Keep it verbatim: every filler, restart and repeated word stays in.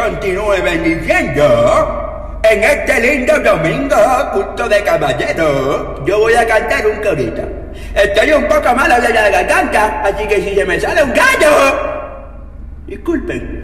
continúe bendiciendo, en este lindo domingo, culto de caballero, yo voy a cantar un corito. Estoy un poco malo de la garganta, así que si se me sale un gallo, disculpen.